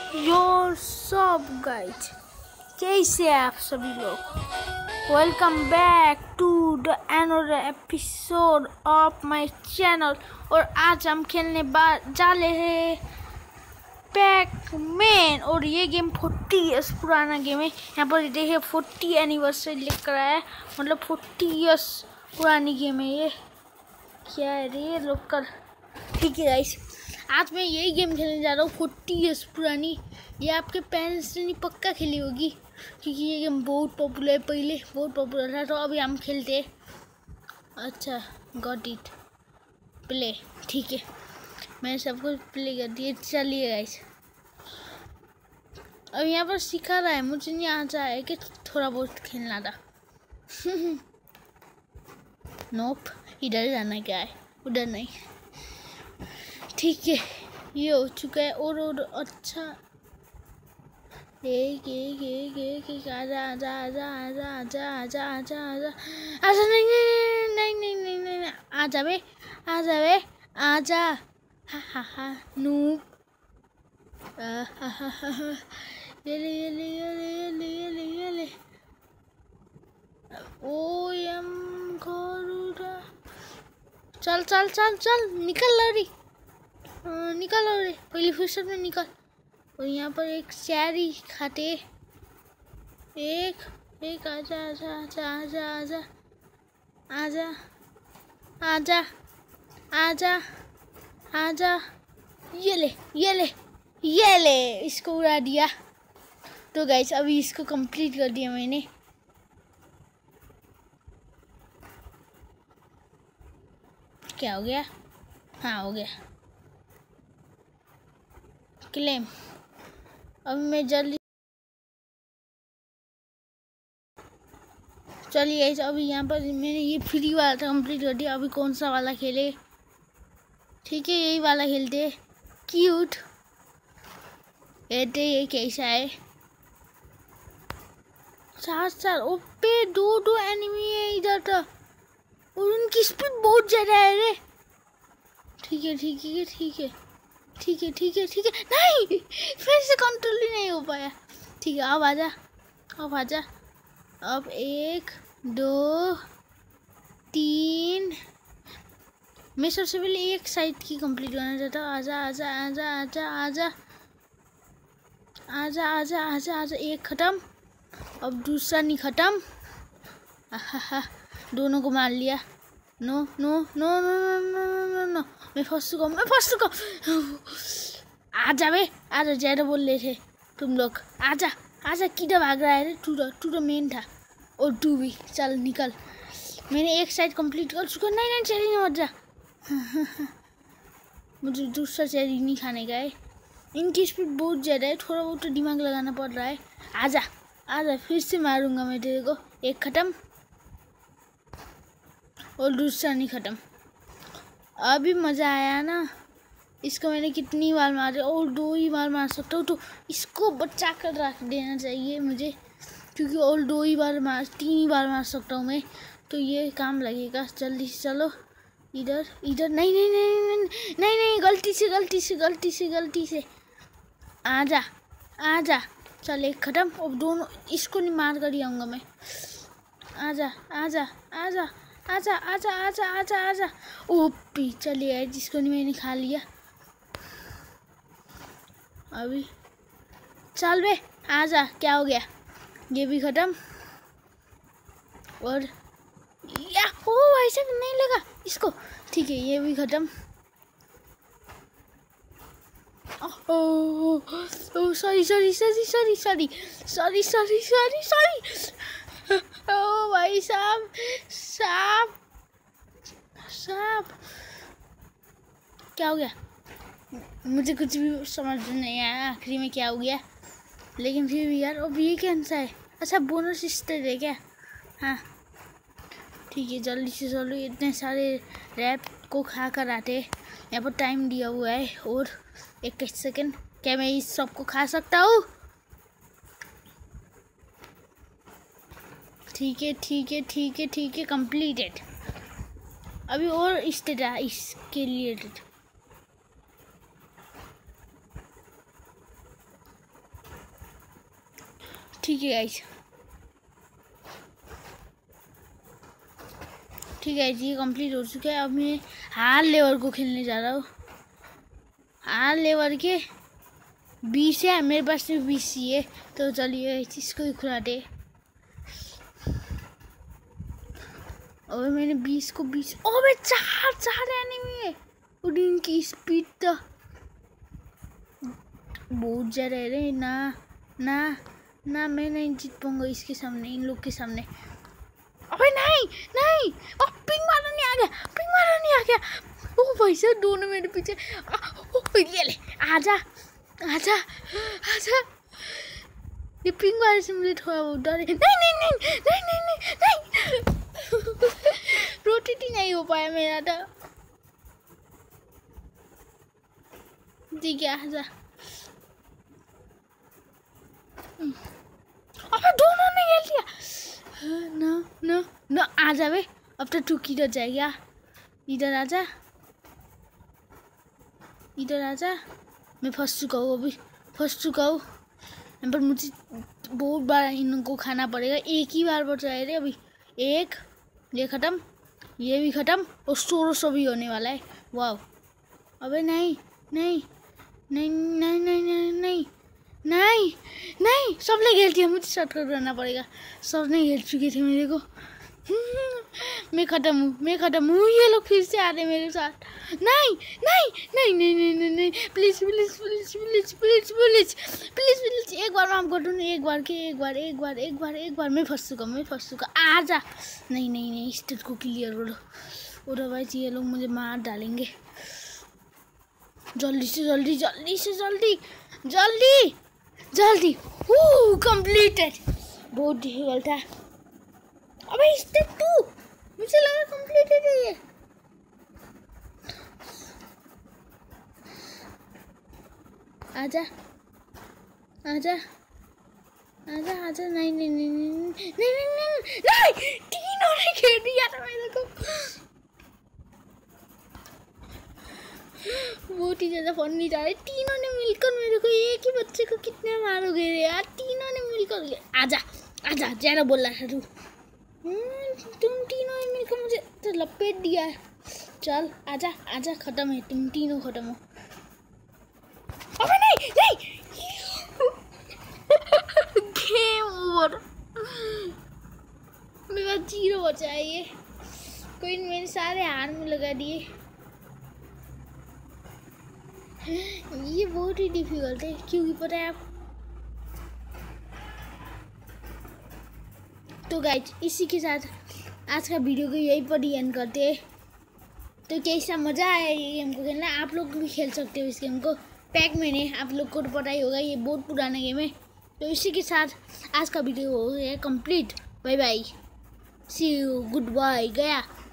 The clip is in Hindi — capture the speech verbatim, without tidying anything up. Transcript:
योर सब गाइज, कैसे हैं आप सभी लोग। Welcome back to the another episode of my channel. और आज हम खेलने जा रहे हैं पैकमैन। और ये गेम फोर्टी ईयर्स पुराना गेम है। यहाँ पर देखिए फोर्टी एनिवर्सरी लिख कर आया है, मतलब फोर्टी ईयर्स पुरानी गेम है ये। क्या है रे लोकल। ठीक है गाइस, आज मैं यही गेम खेलने जा रहा हूँ फोर्टी ईयर्स पुरानी। ये आपके पेरेंट्स ने नहीं पक्का खेली होगी, क्योंकि ये गेम बहुत पॉपुलर है, पहले बहुत पॉपुलर था। तो अभी हम खेलते हैं। अच्छा, गॉट इट, प्ले। ठीक है, मैंने सब कुछ प्ले कर दिया। चलिए गाइस, अब यहाँ पर सिखा रहा है, मुझे नहीं आता है कि थोड़ा बहुत खेलना था। नोप, इधर जाना क्या है, उधर नहीं। ठीक है, ये हो चुका है। और और अच्छा, एक एक एक एक एक आजा आजा आजा आजा आजा आजा आजा आजा आजा नहीं नहीं नहीं नहीं नहीं नहीं नहीं आजा बे, आजा बे, आजा। हा हा हा नूप। हा हा हा ये ले ये ले ये ले ये ले ये ले ये ले। ओ यम गरुड़ा। चल चल चल चल, निकल लड़ी, निकल रे, पहली फुर्सत में निकल। और यहाँ पर एक चेरी खाते, एक एक आजा आजा आजा आजा आजा आजा आजा आजा आजा। ये ले ये ले ये ले, इसको उड़ा दिया। तो गाइस, अभी इसको कंप्लीट कर दिया मैंने। क्या हो गया? हाँ, हो गया क्लेम। अब मैं जल्दी, चलिए अभी यहाँ पर मैंने ये फ्री वाला था कंप्लीट कर दिया। अभी कौन सा वाला खेले? ठीक है, यही वाला खेलते। क्यूट कहते, ये कैसा है? सात साल ओपे, दो दो एनिमी है इधर तो, और उनकी स्पीड बहुत ज़्यादा है रे। ठीक है ठीक है ठीक है ठीक है ठीक है ठीक है। नहीं, फिर से कंट्रोल ही नहीं हो पाया। ठीक है, अब आजा, अब आजा। अब एक दो तीन, मैं सबसे पहले एक साइड की कंप्लीट करना चाहता हूँ। आजा आजा आजा आजा आजा आजा आजा आजा आजा। एक खत्म, अब दूसरा नहीं खत्म। हा, दोनों को मार लिया। No no no no no no no no, मैं फंस चुका हूँ, मैं फंस चुका हूँ। आजा बे, आजा, ज़्यादा बोल रहे थे तुम लोग। आजा आजा, किधर भाग रहा है रे? To the to the main था, और टू भी। चल निकल, मैंने एक साइड कंप्लीट कर चुका। नहीं नहीं, चेरी नहीं, मत जा। मुझे दूसरा चेरी नहीं खाने का है। इनकी स्पीड बहुत ज़्यादा है, थोड़ा बहुत तो दिमाग लगाना पड़ रहा है। आजा आजा, फिर से मारूंगा मैं तेरे को। एक खत्म, और दूसरा नहीं खत्म। अभी मज़ा आया ना? इसको मैंने कितनी बार मारे, और दो ही बार मार सकता हूँ। तो इसको बचा कर रख देना चाहिए मुझे, क्योंकि और दो ही बार मार, तीन ही बार मार सकता हूँ मैं। तो ये काम लगेगा। जल्दी से चलो, इधर इधर। नहीं नहीं नहीं नहीं नहीं नहीं, गलती से गलती से गलती से गलती से। आजा आजा, चल एक खत्म। अब दोनों, इसको नहीं मार कर ही आऊँगा मैं। आजा आजा आजा आजा आजा आजा आजा आजा। ओपी, चलिए जिसको नहीं मैंने खा लिया। अभी चल बे, आजा। क्या हो गया? ये भी खत्म। और या ओ, ऐसा नहीं लगा इसको। ठीक है, ये भी खत्म। Oh sorry sorry sorry sorry sorry sorry sorry sorry sorry. ओ भाई साहब, साहब साहब, क्या हो गया? मुझे कुछ भी समझ नहीं आया आखिरी में क्या हो गया, लेकिन फिर भी यार। अब ये कौन सा है? अच्छा, बोनस स्टेज है क्या? हाँ ठीक है, जल्दी से चलो, इतने सारे रैप को खा कर आते। यहाँ पर टाइम दिया हुआ है, और इक्कीस सेकंड। क्या मैं इस सब को खा सकता हूँ? ठीक है ठीक है ठीक है ठीक है, कंप्लीटेड। अभी और स्टेज है इसके लिए। ठीक है गाइस, ठीक है जी, कंप्लीट हो चुका है। अब मैं हार लेवल को खेलने जा रहा हूँ। हार लेवल के बीस है, मेरे पास सिर्फ बीस ही है, तो चलिए इसको ही खुलाते। और मैंने बीस को बीस, ओ मैं चार चार एनिमी है, और इनकी स्पीड तो बहुत ज़्यादा है रे। ना ना ना, मैं नहीं जीत पाऊंगा इसके सामने, इन लोग के सामने। अबे नहीं नहीं, अब पिंग मारा नहीं आ गया, पिंग मारा नहीं आ गया। ओ भाई साहब दोनों मेरे पीछे। ओ ले ले, आजा आजा आजा। ये पिंग मारे से मुझे थोड़ा बहुत डर है। नहीं नहीं नहीं नहीं नहीं नहीं नहीं, रोटेट ही नहीं हो पाया मेरा तो। ठीक है आजा। अबे दोनों ने खेल लिया। ना ना ना, आजा बे, अब तो तू किधर जाएगा? इधर आजा, इधर आजा। मैं फंस चुका हूँ, अभी फंस चुका हूँ, पर मुझे बहुत बार इनको खाना पड़ेगा। एक ही बार बचा है रे अभी। एक, ये ख़त्म, ये भी ख़त्म, और सोलह सौ भी होने वाला है। वाह, अबे नहीं नहीं नहीं नहीं नहीं नहीं नहीं नहीं नहीं, सबने खेल दिया, मुझे शॉर्टकट करना पड़ेगा। सबने खेल चुके थे मेरे को। मैं खत्म हूँ, मैं खत्म हूँ। ये लोग फिर से आ रहे मेरे साथ। नहीं नहीं नहीं नहीं नहीं नहीं नहीं, please please please please please please please please, एक बार माफ कर दो, एक बार के एक बार एक बार एक बार एक बार। मैं फंस चुका, मैं फंस चुका, आजा। नहीं नहीं नहीं, स्टेज को क्लियर करो, अदरवाइज ये लोग मुझे मार डालेंगे। जल्दी से जल्दी जल्दी से जल्दी जल्दी जल्दी। वो कंप्लीटेड, बहुत डिफिकल्ट है। अबे स्टेप टू, मुझे लगा कंप्लीटेड है ये। आजा आजा आजा आजा। नहीं नहीं नहीं नहीं नहीं नहीं नहीं नहीं, तीनों ने खेल दिया था मेरे को। बहुत ही ज्यादा फन नहीं जा रहा। तीनों ने मिलकर मेरे को, एक ही बच्चे को कितने मारोगे रे यार, तीनों ने मिलकर। आजा आजा, ज्यादा बोल रहा है तू। तुम तीनों ने मिलकर मुझे तो लपेट दिया है। चल आजा आजा, खत्म है, तुम तीनों खत्म हो। अबे नहीं नहीं, गेम ओवर। मेरा जीरो बचा है ये। कोई मेरे सारे हार में लगा दिए। ये बहुत ही डिफिकल्ट है, क्योंकि पता है आप। तो गाइस, इसी के साथ आज का वीडियो को यहीं पर ही एंड करते हैं। तो कैसा मज़ा आया ये गेम को खेलना, आप लोग भी खेल सकते हो इस गेम को। पैक मैंने, आप लोग को तो पता ही होगा, ये बहुत पुराना गेम है। तो इसी के साथ आज का वीडियो हो गया complete. Bye bye, see you, goodbye, गया।